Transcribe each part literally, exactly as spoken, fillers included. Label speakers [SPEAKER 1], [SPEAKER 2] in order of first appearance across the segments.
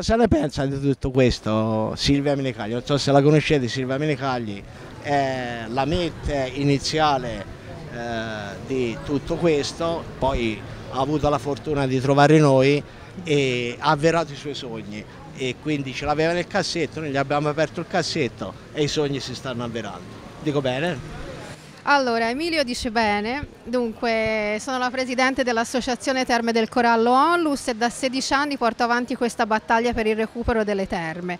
[SPEAKER 1] Cosa ne pensa di tutto questo Silvia Menicagli? Non so se la conoscete, Silvia Menicagli è la mette iniziale eh, di tutto questo, poi ha avuto la fortuna di trovare noi e ha avverato i suoi sogni e quindi ce l'aveva nel cassetto, noi gli abbiamo aperto il cassetto e i sogni si stanno avverando. Dico bene?
[SPEAKER 2] Allora, Emilio dice bene, dunque sono la presidente dell'Associazione Terme del Corallo Onlus e da sedici anni porto avanti questa battaglia per il recupero delle terme.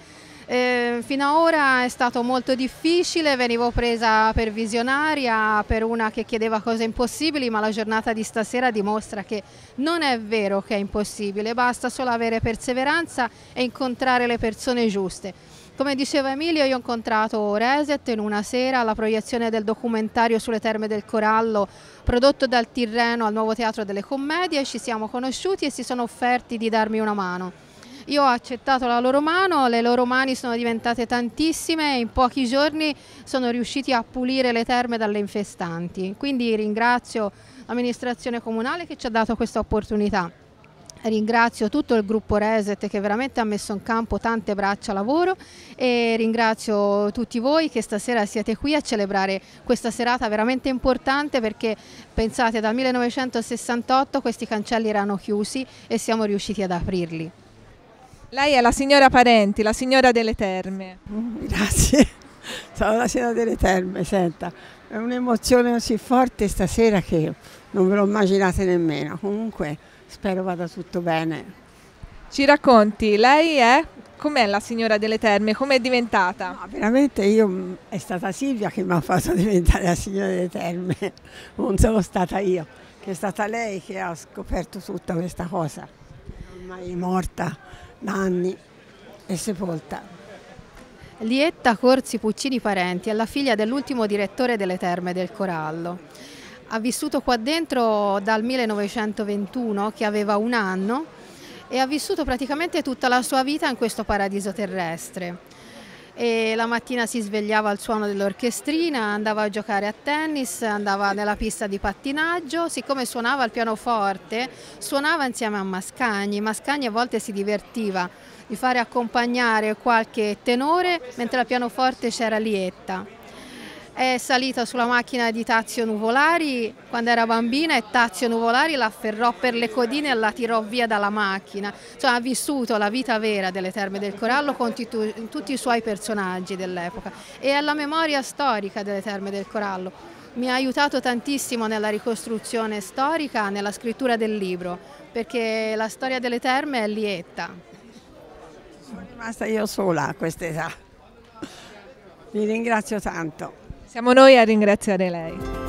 [SPEAKER 2] Eh, fino ad ora è stato molto difficile, venivo presa per visionaria, per una che chiedeva cose impossibili, ma la giornata di stasera dimostra che non è vero che è impossibile, basta solo avere perseveranza e incontrare le persone giuste. Come diceva Emilio, io ho incontrato Reset in una sera alla proiezione del documentario sulle Terme del Corallo prodotto dal Tirreno al Nuovo Teatro delle Commedie, ci siamo conosciuti e si sono offerti di darmi una mano. Io ho accettato la loro mano, le loro mani sono diventate tantissime e in pochi giorni sono riusciti a pulire le terme dalle infestanti. Quindi ringrazio l'amministrazione comunale che ci ha dato questa opportunità. Ringrazio tutto il gruppo Reset che veramente ha messo in campo tante braccia lavoro e ringrazio tutti voi che stasera siete qui a celebrare questa serata veramente importante perché pensate dal millenovecentosessantotto questi cancelli erano chiusi e siamo riusciti ad aprirli.
[SPEAKER 3] Lei è la signora Parenti, la signora delle terme.
[SPEAKER 4] Grazie, sono la signora delle terme, senta, è un'emozione così forte stasera che non ve lo immaginate nemmeno, comunque spero vada tutto bene.
[SPEAKER 3] Ci racconti, lei è, com'è la signora delle terme, com'è diventata?
[SPEAKER 4] No, veramente io, è stata Silvia che mi ha fatto diventare la signora delle terme, non sono stata io, che è stata lei che ha scoperto tutta questa cosa, ormai morta da anni e sepolta.
[SPEAKER 2] Lietta Corsi Puccini Parenti è la figlia dell'ultimo direttore delle Terme del Corallo. Ha vissuto qua dentro dal millenovecentoventuno, che aveva un anno, e ha vissuto praticamente tutta la sua vita in questo paradiso terrestre. E la mattina si svegliava al suono dell'orchestrina, andava a giocare a tennis, andava nella pista di pattinaggio, siccome suonava il pianoforte, suonava insieme a Mascagni. Mascagni a volte si divertiva di fare accompagnare qualche tenore, mentre al pianoforte c'era Lietta. È salita sulla macchina di Tazio Nuvolari quando era bambina e Tazio Nuvolari la afferrò per le codine e la tirò via dalla macchina. Cioè, ha vissuto la vita vera delle Terme del Corallo con tutti i suoi personaggi dell'epoca e è la memoria storica delle Terme del Corallo. Mi ha aiutato tantissimo nella ricostruzione storica, nella scrittura del libro, perché la storia delle terme è Lietta.
[SPEAKER 4] Sono rimasta io sola a quest'età. Vi ringrazio tanto.
[SPEAKER 3] Siamo noi a ringraziare lei.